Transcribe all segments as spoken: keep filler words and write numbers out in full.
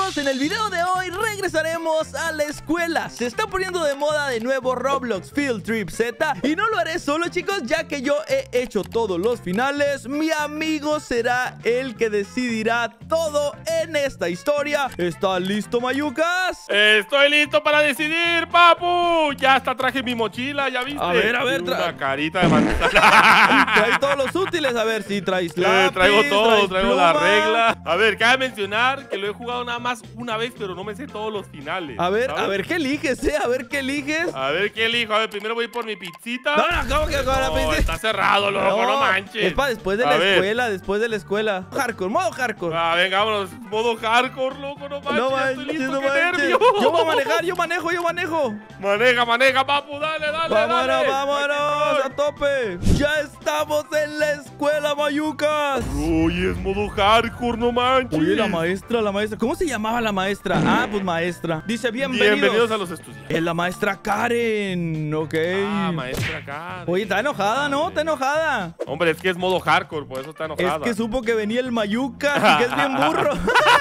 chicos, en el video de hoy regresaremos a la escuela. Se está poniendo de moda de nuevo Roblox Field Trip Z. Y no lo haré solo, chicos, ya que yo he hecho todos los finales. Mi amigo será el que decidirá todo en esta historia. ¿Estás listo, Mayucas? Estoy listo para decidir, papu. Ya hasta traje mi mochila, ¿ya viste? A ver, a ver, una carita de manzana. Traes todos los útiles, a ver si traes lápiz, eh, Traigo todo, traigo pluma. la regla. A ver, cabe mencionar que lo he jugado nada más una vez, pero no me sé todos los finales. A ver, ¿sabes? a ver qué eliges, eh, a ver qué eliges. A ver qué elijo. A ver, primero voy por mi pizzita. No, no, ¿cómo que con la No, pizza? está cerrado, loco, no, no manches. Es para después de A la ver. escuela, después de la escuela. Hardcore, modo hardcore. Ah, venga, vámonos. Modo hardcore, loco, no manches. No ya manches, estoy listo, no qué manches. nervio. Yo voy a manejar, yo manejo, yo manejo. Maneja, maneja, papu, dale, dale, Vámonos, dale. vámonos, Aquí a tope. Ya estamos en la escuela, Mayucas. estoy. Uy, es modo hardcore, no manches. Oye, la maestra, la maestra. ¿Cómo se llamaba la maestra? Ah, pues maestra. Dice bienvenidos. Bienvenidos a los estudiantes. Es la maestra Karen, ok. Ah, maestra acá. Oye, está enojada, ¿no? Está enojada. Hombre, es que es modo hardcore, por eso está enojada. Es que supo que venía el Mayucas y que es bien burro.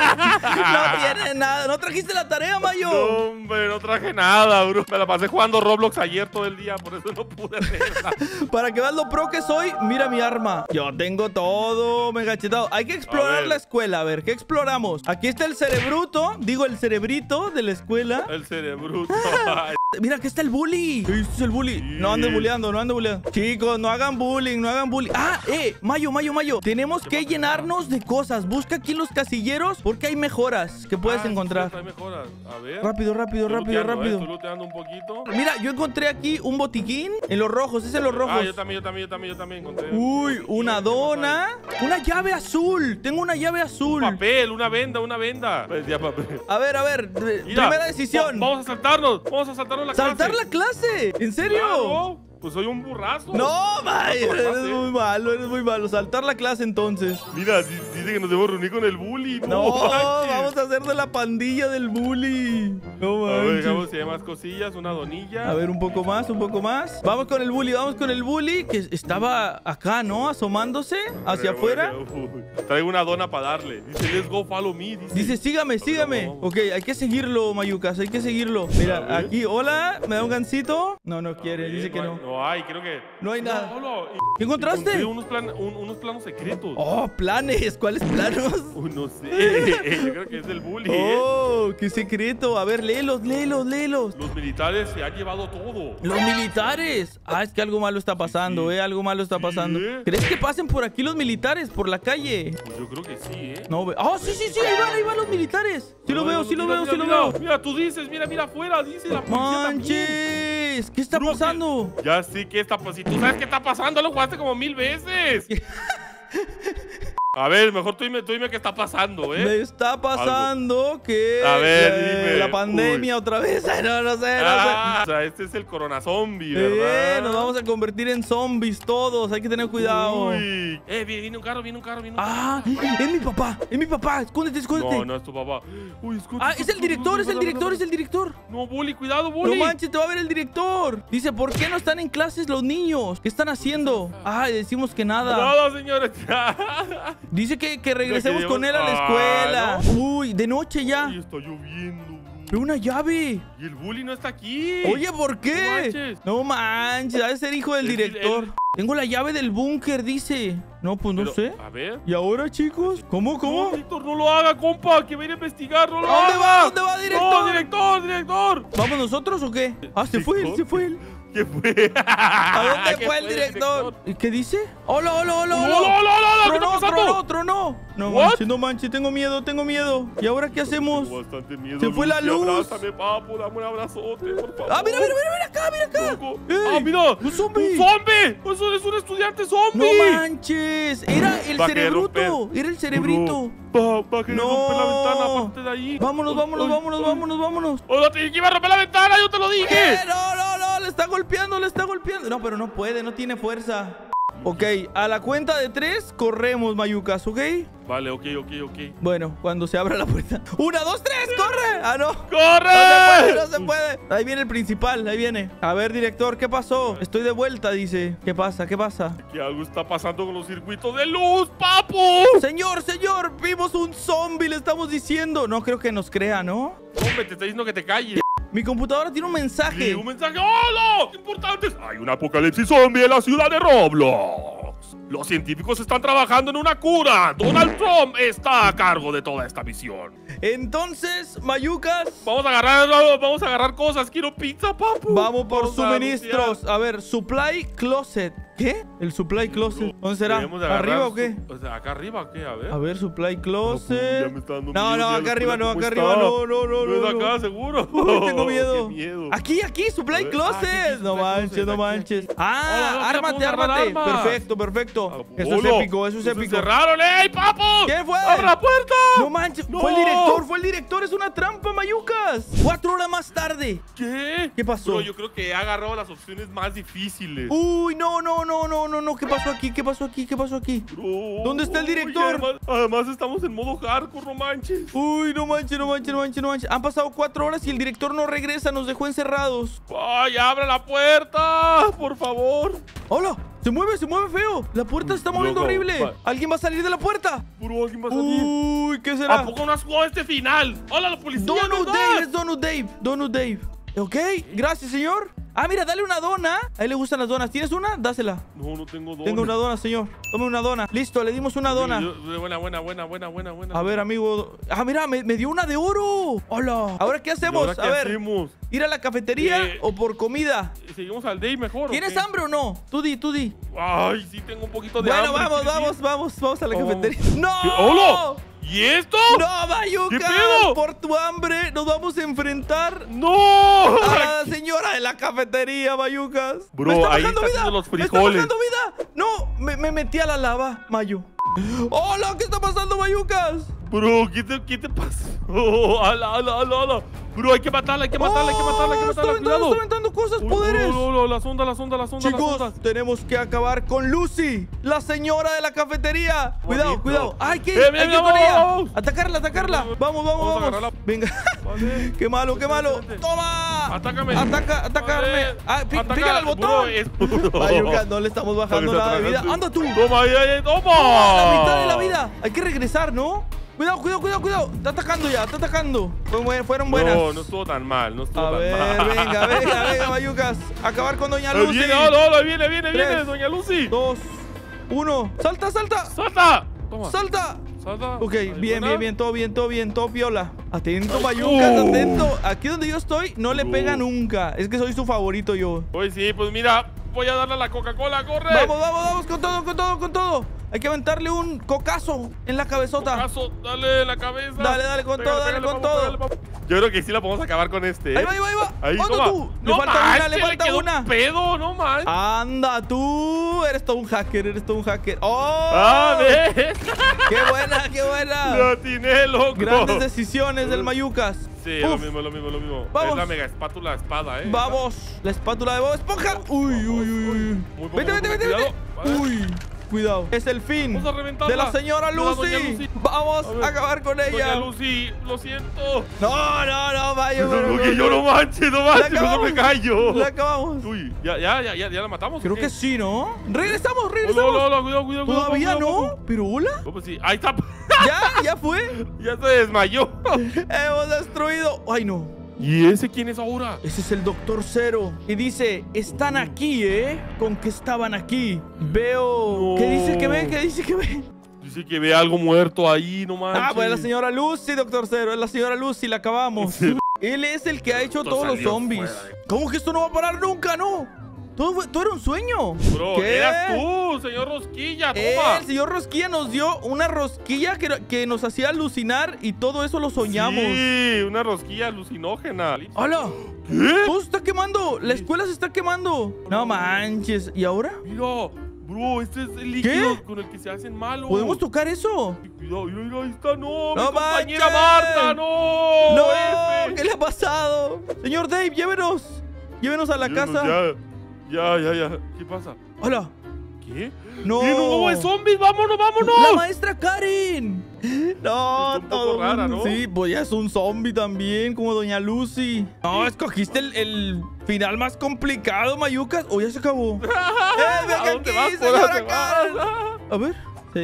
No tiene nada. ¿No trajiste la tarea, Mayo? No, hombre, no traje nada, bro. Me la pasé jugando Roblox ayer todo el día, por eso no pude hacerla. Para que veas lo pro que soy, mira mi arma. Yo tengo todo, me gachetado. Hay que explorar la escuela. A ver, ¿qué exploramos? Aquí está el cerebruto. Digo, el cerebrito de la escuela. El cerebruto. Mira, aquí está el bully. ¿Qué es el bully? Sí. No ande bulleando, no ande bulleando. Chicos, no hagan bullying, no hagan bullying. Ah, eh, Mayo, Mayo, Mayo. Tenemos que llenarnos de cosas. Busca aquí los casilleros porque hay mejoras que puedes Ah, encontrar. sí, hay mejoras. A ver. Rápido, rápido, Estoy rápido, looteando, rápido. eh, Estoy looteando un poquito. Mira, yo encontré aquí un botiquín en los rojos. Es en los rojos. Ah, yo también, yo también, yo también, yo también encontré. Uy, una ¿Qué más dona. Una llave azul. Tengo una llave hay? azul. Papel, una venda, una venda. Pues ya, papel. A ver, a ver. de- Mira, Primera decisión. va- Vamos a saltarnos. Vamos a saltarnos la Saltar clase. la clase. ¿En serio? Claro, pues soy un burrazo. No, May, No, eres no sé. muy malo, eres muy malo. Saltar la clase entonces. Mira, di- dice que nos debemos reunir con el bully. No, manches. vamos a hacer de la pandilla del bully. No A ver, manches. dejamos si hay más cosillas, una donilla. A ver, un poco más, un poco más. Vamos con el bully, vamos con el bully que estaba acá, ¿no? Asomándose hacia Uy, afuera. uy, traigo una dona para darle. Dice, let's go, follow me. Dice, Dice, sígame, sígame. vamos. Ok, hay que seguirlo, Mayucas, hay que seguirlo. A Mira, ver. aquí, hola, ¿me da un gancito? No, no A quiere, ver, dice que no. no. hay- No hay, creo que. No hay nada. Hola, y- ¿Qué encontraste? encontré unos, plan- un- unos planos secretos. Oh, planes, ¿cuáles planos? Uy, no sé. Yo creo que es el bully, ¿eh? Oh, qué secreto. A ver, léelos, léelos, léelos. Los militares se han llevado todo. Los militares. Ah, es que algo malo está pasando, sí. eh. Algo malo está Sí, pasando. ¿eh? ¿Crees que pasen por aquí los militares, por la calle? Pues yo creo que sí, ¿eh? No, ve. Oh, sí, sí, sí. Ahí van, ahí van los militares. Sí lo Mira, veo, sí lo mira, veo, mira, sí lo mira. veo. Mira, tú dices, mira, mira afuera, dice la policía también. Manches. ¿Qué está Creo que- pasando? Ya sé qué está pasando. Si tú sabes qué está pasando, lo jugaste como mil veces. A ver, mejor tú dime, tú dime qué está pasando, ¿eh? Me está pasando que A ver, eh, dime. la pandemia otra vez. Ay, no, no sé, no Ah, o sea, este es el corona zombie, sé. ¿verdad? Eh, nos vamos a convertir en zombies todos. Hay que tener cuidado. Uy. Eh, viene, viene un carro, viene un carro, viene un carro. Ah, es mi papá, es mi papá. Escóndete, escóndete. No, no es tu papá. Uy, escucha. Ah, es el director, es el director, es el director. No, bully, cuidado, No bully. manches, te va a ver el director. Dice, ¿por qué no están en clases los niños? ¿Qué están haciendo? Ah, decimos que nada. Nada, señores. Dice que, que regresemos Ya que con él a la llevamos- escuela. Uy, de noche ya. Uy, está lloviendo, bro. Pero una llave. Y el bully no está aquí. Oye, ¿por qué? No manches. No manches, ha de ser hijo del Es que director. él- Tengo la llave del búnker, dice. No, pues no Pero, sé. A ver. ¿Y ahora, chicos? ¿Cómo, No, cómo? Víctor, no lo haga, compa, que va a ir a investigar, no lo ¿A dónde haga. va? ¿A dónde va, director? No, director, director. ¿Vamos nosotros o qué? Ah, se fue él, se fue él. ¿Qué fue? ¿A dónde ¿Qué fue el director? ¿Y qué dice? ¡Hola, hola, hola, ¡No, hola! no, no, no! ¿Qué está ¡Tronó, pasando? tronó, tronó! No What? manches, no manches, tengo miedo, tengo miedo. ¿Y ahora qué hacemos? Tengo bastante miedo, Se fue la Lucy, luz. Abrázame, papu, dame un abrazote, por favor. ¡Ah, mira, mira, mira, mira acá, mira acá! Loco. ¡Ey! ¡Ah, mira! ¡Un zombie! ¡Un zombie! ¡Eso es un estudiante zombie! ¡No manches! Era el Va a querer cerebruto, romper. era el cerebrito. Va, va a querer No. romper la ventana, aparte de ahí. Vámonos, vámonos, Ay, vámonos, ay. vámonos, vámonos. ¡Oh, no te dije que iba a romper la ventana! ¡Yo te lo dije! ¿Qué? No, no, no, le está golpeando, le está golpeando. No, pero no puede, no tiene fuerza. Ok, a la cuenta de tres corremos, Mayucas, ¿ok? Vale, ok, ok, ok. Bueno, cuando se abra la puerta. ¡Una, dos, tres! ¡Corre! ¡Ah, no! ¡Corre! No se puede, no se puede. Ahí viene el principal, ahí viene. A ver, director, ¿qué pasó? Estoy de vuelta, dice. ¿Qué pasa? ¿Qué pasa? Que algo está pasando con los circuitos de luz, papu. Señor, señor, vimos un zombie, le estamos diciendo. No creo que nos crea, ¿no? Hombre, te está diciendo que te calles. Mi computadora tiene un mensaje. Sí, un mensaje. ¡Hola! ¡Importantes! Hay un apocalipsis zombie en la ciudad de Roblox. Los científicos están trabajando en una cura. Donald Trump está a cargo de toda esta misión. Entonces, Mayucas, Vamos a agarrar, vamos a agarrar cosas. Quiero pizza, papu. vamos por Vamos a suministros. A ver, supply closet. ¿Qué? ¿El supply closet? ¿Dónde será? Debemos de agarrar ¿Arriba o qué? su- O sea, ¿acá arriba o qué? A ver. A ver, supply Ya closet. me está dando No, miedo, no, ya acá la arriba, escuela no, cómo acá está. arriba, no, no, no, ¿No es no. acá, seguro? Uy, tengo miedo. Qué miedo. Aquí, aquí, supply A ver, closet. ah, aquí, no supply manches, closet, no aquí, manches. aquí. Ah, Hola, no, ármate, podemos agarrar ármate. armas. Perfecto, perfecto. Ah, Eso es bolo. épico, eso es Nos épico. encerraron, ¡ey, papu! ¿Quién fue? ¡Abre la puerta! No manches, No. fue el director, fue el director, es una trampa, Mayucas. Cuatro horas más tarde. ¿Qué? ¿Qué pasó? Bro, yo creo que he agarrado las opciones más difíciles. Uy, no, no, no, no, no, no. ¿Qué pasó aquí? ¿Qué pasó aquí? ¿Qué pasó aquí? Bro, ¿Dónde está el uy, director? Además, además estamos en modo hardcore, no manches. Uy, no manches, no manches, no manches, no manches. Han pasado cuatro horas y el director no regresa, nos dejó encerrados. ¡Ay, abre la puerta! ¡Por favor! ¡Hola! Se mueve, se mueve feo. La puerta se está moviendo Loco, horrible. va. ¿Alguien va a salir de la puerta? Bro, ¿quién va a salir? Uy, ¿qué ¿A será? poco no has jugado este final? ¡Hola, la policía! Donut ¿verdad? Dave, es Donut Dave. Donut Dave. Ok, gracias, señor. Ah, mira, dale una dona. A él le gustan las donas. ¿Tienes una? Dásela. No, no tengo dos. Tengo una dona, señor. Tome una dona. Listo, le dimos una dona. Buena, buena, buena, buena, buena, buena. A ver, amigo. Ah, mira, me, me dio una de oro. Hola. ¿Ahora qué ¿Y hacemos? ahora A qué ver, hacemos? ¿ir a la cafetería Eh, o por comida? ¿Seguimos al day mejor? o ¿Tienes qué? hambre o no? Tú di, tú di. Ay, sí tengo un poquito de Bueno, hambre. vamos, ¿quieres vamos, ir? vamos, vamos a la Oh. cafetería. ¿Qué? ¡No! ¡Hola! ¿Y esto? ¡No, Mayuca! ¿Qué pedo? Por tu hambre nos vamos a enfrentar ¡No! a la señora de la cafetería, Mayucas. Bro, ¡Me está ahí bajando está vida! haciendo los ¡Me está frijoles. bajando vida! ¡No! Me, me metí a la lava, Mayu. ¡Hola! ¿Qué está pasando, Mayucas? Bro, ¿qué te, qué te pasó? ¡Ala, ala, ala, ala! Bro, hay que matarla, hay que matarla, hay que matarla, hay que Oh, está matarla, aventando, cuidado. está aventando cosas, Uy, poderes. No, no, no, la sonda, la sonda, la sonda, la Chicos, sonda. tenemos que acabar con Lucy, la señora de la cafetería. Cuidado, Bonito. cuidado. ¡Ay, qué! Bien, bien, ¡Hay que ir bien, con ella! vamos. ¡Atacarla, atacarla! Vamos, Vamos, vamos, vamos a vamos. agarrarla. Venga. Vale. ¡Qué malo, qué malo! Vente. ¡Toma! Atácame. Ataca, atacarme. Vale. Ah, pí- Ataca, pícale al bro, botón. es puro. Mayuca, no le estamos bajando Está nada de vida. tragando. ¡Anda tú! Toma, ahí, ahí, toma. La mitad de la vida. Hay que regresar, ¿no? Cuidado, cuidado, cuidado, cuidado. Está atacando ya, está atacando. Fue buen- Fueron buenas. No, no estuvo tan mal, no estuvo A tan ver, mal. venga, venga, venga, Mayucas. Acabar con Doña Ahí Lucy. viene, hola, hola, viene, viene, Tres. viene, doña Lucy. Dos, uno. ¡Salta, salta! ¡Salta! Toma. ¡Salta! Salta. Ok, Ahí, bien, buena. bien, bien, todo bien, todo bien, todo piola. Atento, Mayucas, Uh. atento. Aquí donde yo estoy no le Uh. pega nunca. Es que soy su favorito yo. Pues sí, pues mira, voy a darle a la Coca-Cola, corre. Vamos, vamos, vamos, con todo, con todo, con todo. Hay que aventarle un cocazo en la cabezota. Caso, dale la cabeza. Dale, dale con todo, dale con papu, todo. pégale, papu. Yo creo que sí la podemos acabar con este. ¿eh? Ahí va, ahí va, ahí va. Ahí, Anda toma. tú. Le No falta una, manches, le falta quedó una. un pedo, no manches. Anda tú. Eres todo un hacker, eres todo un hacker. ¡Oh! Ah, ¿ves? ¡Qué buena, qué Lo buena! atiné, loco. Grandes decisiones del Mayucas. Sí, lo Uf. mismo, lo mismo, lo mismo. Vamos. Es la mega espátula espada, eh. Vamos, la espátula de Bob Esponja. Uy, uy, uy, uy. Muy Vete, poco, vete, vete, cuidado. vete. Vale. Uy, cuidado. Es el fin Vamos a reventarla. de la señora De la doña Lucy. Lucy. Vamos A ver. a acabar con Doña ella. Lucy, lo siento. No, no, no, vaya. No, que yo no manches, no manches, no acabamos. me callo. La acabamos. Uy, ya, ya, ya, ya, ya la matamos. Creo ¿o qué? que sí, ¿no? Regresamos, Hola, regresamos. hola, hola, cuidado, cuidado, cuidado. Todavía cuidado, no. Pero hola. cuidado. Oh, pues sí, ahí está. Ya, ya fue. Ya se desmayó. Hemos destruido. Ay, no. ¿Y ese quién es ahora? Ese es el Doctor Cero. Y dice, están aquí, ¿eh? ¿Con qué estaban aquí? Veo... No. ¿Qué dice que ve? ¿Qué dice que ve? Dice que ve algo muerto ahí, no manches. Ah, pues la señora Lucy, Doctor Cero. Es la señora Lucy, la acabamos. Sí. Él es el que ha hecho Esto todos los salió zombies. fuera de- ¿Cómo que esto no va a parar nunca? No. Todo, fue- todo era un sueño. Bro, ¿Qué? eras tú, señor Rosquilla, Eh, toma. el señor Rosquilla nos dio una rosquilla que, que nos hacía alucinar y todo eso lo soñamos. Sí, una rosquilla alucinógena. ¡Hola! ¿Qué? Todo se está quemando. La escuela se está quemando. No manches. ¿Y ahora? Mira, bro, este es el líquido ¿Qué? con el que se hacen malos. ¿Podemos tocar eso? Cuidado, mira, mira, ahí está, no, ¡No mi compañera manches! Marta, no. ¡No! F. ¿Qué le ha pasado? Señor Dave, llévenos. Llévenos a la Llévenos casa. Ya, ya, ya, ya. ¿Qué pasa? Hola. ¿Qué? No. ¡Viene un huevo de zombies! ¡Vámonos, vámonos! ¡La maestra Karen! No, Está un poco todo rara, mundo- ¿no? Sí, pues ya es un zombie también, como Doña Lucy. No, escogiste el, el final más complicado, Mayucas. ¿O ya se acabó? ¡Eh, venga ¿A dónde aquí, vas? ¿Por señora dónde Karen! vas? A ver,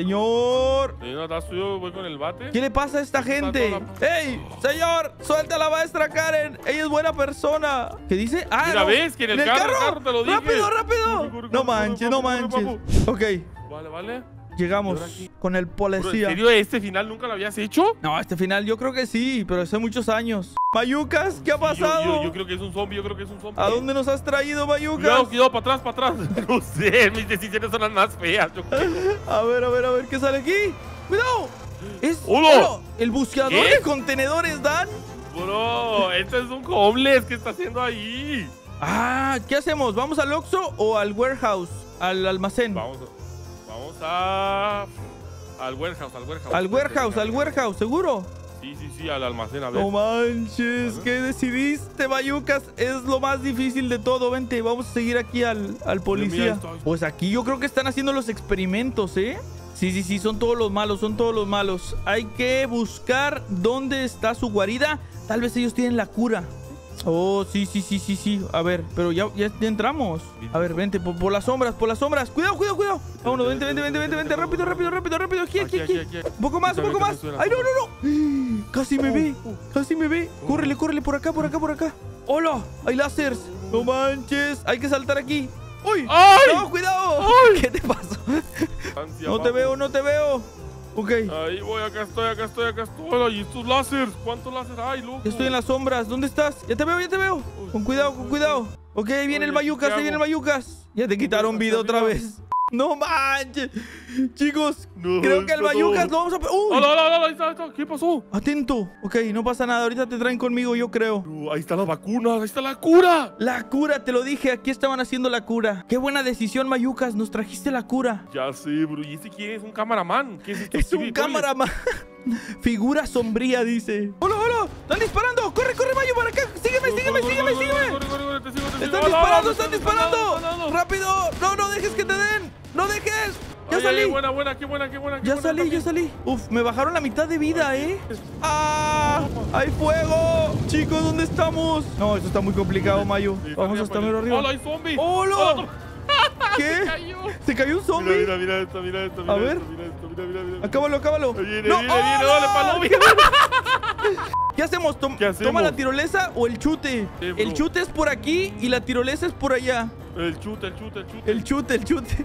señor. Sí, no, estás yo, voy con el bate. ¿Qué le pasa a esta gente? ¡Ey, señor! ¡Suelta a la maestra Karen! ¡Ella es buena persona! ¿Qué dice? ¡Ah, Mira, no! ¿ves? Que en el carro, el carro te lo dije. ¡Rápido, rápido! Corre, corre, No corre, manches, no corre, corre, manches. Ok, Vale, vale. llegamos ¿Y ahora aquí? con el Bro, ¿en policía. serio este final nunca lo habías hecho? No, este final yo creo que sí, pero hace muchos años. Mayucas, ¿qué ha Sí, pasado? Yo, yo, yo creo que es un zombie, yo creo que es un zombie. ¿A dónde nos has traído, Mayucas? Cuidado, cuidado, para atrás, para atrás. No sé, mis decisiones son las más feas. Yo creo. A ver, a ver, a ver, ¿qué sale aquí? ¡Cuidado! Es ¡Hola! hola, el buscador ¿Qué? de contenedores, Dan. Bro, este es un homeless. ¿Qué está haciendo ahí? Ah, ¿qué hacemos? ¿Vamos al Oxxo o al warehouse? Al almacén. Vamos, vamos a... Al warehouse, al warehouse. Al warehouse, al warehouse, ¿seguro? Sí, sí, sí, al almacén, a ver. No manches, ¿qué decidiste, Mayucas? Es lo más difícil de todo. Vente, vamos a seguir aquí al, al policía. esto, esto. Pues aquí yo creo que están haciendo los experimentos, ¿eh? Sí, sí, sí, son todos los malos, son todos los malos. Hay que buscar dónde está su guarida. Tal vez ellos tienen la cura. Oh, sí, sí, sí, sí, sí. A ver, pero ya, ya, ya entramos. A ver, vente, por, por las sombras, por las sombras. Cuidado, cuidado, cuidado. Vámonos, vente, vente, vente, vente, vente. Rápido, rápido, rápido, rápido. Aquí, aquí, aquí. Un poco más, un poco más. Ay, no, no, no. Casi me ve, casi me ve. Córrele, córrele, por acá, por acá, por acá. ¡Hola! Hay lásers. No manches. Hay que saltar aquí. ¡Uy! ¡Ay! ¡No, cuidado! ¡Ay! ¿Qué te pasó? Ansia, No te vamos. veo, no te veo. Ok. Ahí voy, acá estoy, acá estoy, acá estoy. ¿Y estos láseres? ¿Cuántos láseres hay, loco? Ya estoy en las sombras. ¿Dónde estás? Ya te veo, ya te veo. Con cuidado, con cuidado. Ok, ahí viene Oye, el Mayucas, ¿qué ahí viene el hago? Mayucas. Ya te quitaron Acá, vida otra mira. vez. No manches. Chicos, No, creo que el no. Mayucas lo vamos a... ¡Uy! ¡Hola, hola, hola! Ahí está, ahí está. ¿Qué pasó? Atento. Ok, no pasa nada. Ahorita te traen conmigo, yo creo. No, ahí está la vacuna, ahí está la cura. La cura, te lo dije. Aquí estaban haciendo la cura. Qué buena decisión, Mayucas. Nos trajiste la cura. Ya sé, bro. ¿Y este quién es? ¿Un cameraman? ¿Qué es esto? Es un Stevie cámaraman. Figura sombría, dice. ¡Hola, hola! ¡Están disparando! ¡Corre, corre, Mayu, para acá! ¡Sígueme, Toilet. sígueme, Corre, sígueme, corre, sígueme! corre, corre, corre, te sigo, te sigo. ¡Están Hola, disparando, hola, están me disparando! disparando. ¡Rápido! ¡No, no dejes que te den! ¡No dejes! ¡Ya Ay, salí! ay, buena, buena, qué buena, qué buena. qué Ya buena salí, ya también. salí. Uf, me bajaron la mitad de vida, ¿eh? ¡Ah! ¡Hay fuego! Chicos, ¿dónde estamos? No, esto está muy complicado, Mayu. Sí, Vamos arriba, hasta pues. mero arriba. ¡Hola, hay zombie! ¡Hola! ¡Hola! ¿Qué? Se cayó. ¿Se cayó un Mira, zombie? mira, mira esto, mira esto, mira A ver. esto, mira esto, mira, mira, mira. Acábalo, acábalo. Ahí viene, ¡No! viene, viene, ¡Hola! dale, palomi. ¿Qué hacemos? Tom- ¿Qué hacemos? ¿Toma la tirolesa o el chute? Sí, bro. El chute es por aquí y la tirolesa es por allá. El chute, el chute, el chute. El chute, el chute.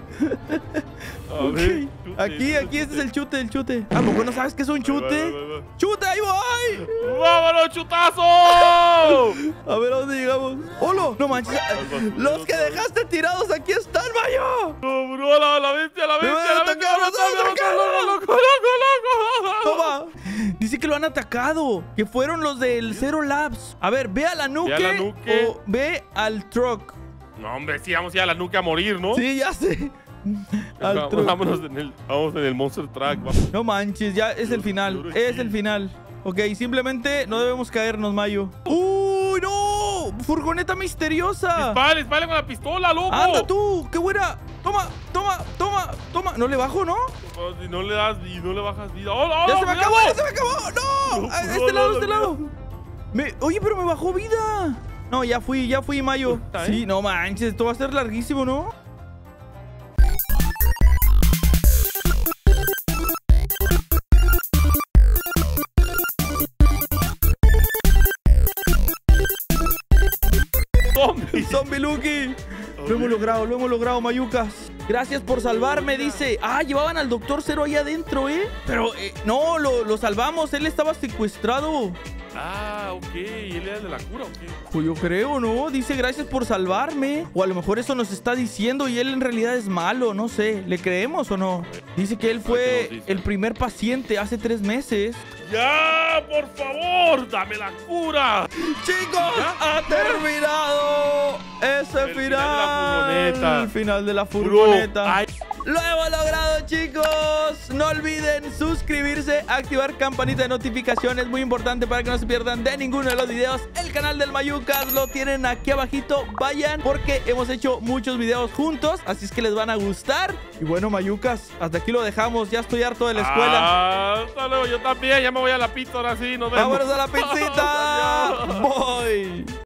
A Ok. ver, chute, Aquí, chute, aquí, este es chute. el chute, el chute. ¿A poco no sabes qué es un Ahí va, chute? ahí va, ahí va. ¡Chute, ahí voy! ¡Vámonos, chutazo! A ver, ¿a dónde llegamos? ¡Hola! No manches. Los que dejaste tirados aquí están, Mayo. No, bro, la, la bestia, la Me bestia, van a la bestia, atacar, la me van a bestia, atacar. loco, loco, loco, loco. Toma. Dice que lo han atacado. Que fueron los del Zero Labs. A ver, ve a la nuque, Ve a la nuque. o ve al truck. No, hombre, sí, vamos a ir a la nuca a morir, ¿no? Sí, ya sé. Al Vamos, truck. vámonos en el, vamos en el Monster Truck. Vamos. No manches, ya es el final. Seguro Es sí. el final. Ok, simplemente no debemos caernos, Mayo. ¡Uy, no! ¡Furgoneta misteriosa! Dispare, dispare con la pistola, loco. ¡Anda tú! ¡Qué buena! Toma, toma, toma, toma. No le bajo, ¿no? Oh, si no le das y no le bajas vida. ¡Hola, ¡Ya hola, se me cuidado! acabó! ¡Ya se me acabó! ¡No! No, A no, este no, lado, a no, este no. lado. Me... Oye, pero me bajó vida. No, ya fui, ya fui, Mayo. Puta, ¿eh? Sí, no manches, esto va a ser larguísimo, ¿no? Zombie. Zombie Lucky. Lo hemos logrado, lo hemos logrado, Mayucas. Gracias por salvarme, dice. Ah, llevaban al doctor Cero ahí adentro, ¿eh? Pero, eh, no, lo, lo salvamos. Él estaba secuestrado. Ah, ok. ¿Y él era de la cura o qué? Pues yo creo, ¿no? Dice gracias por salvarme. O a lo mejor eso nos está diciendo y él en realidad es malo, no sé. ¿Le creemos o no? Dice que él ¿qué fue nos dice? el primer paciente hace tres meses. ¡Ya! ¡Por favor! ¡Dame la cura! ¡Chicos! ¿Ya? ¡Ha terminado ese El final de la final! furgoneta. El final de la Bro, furgoneta. hay ¡Lo hemos logrado, chicos! No olviden suscribirse, activar campanita de notificaciones, muy importante para que no se pierdan de ninguno de los videos. El canal del Mayucas lo tienen aquí abajito. Vayan porque hemos hecho muchos videos juntos, así es que les van a gustar. Y bueno, Mayucas, hasta aquí lo dejamos. Ya estoy harto de la escuela. Ah, hasta luego, yo también. Ya me voy a la pizza ahora sí. Nos vemos. ¡Vámonos a la pizzita! ¡Voy!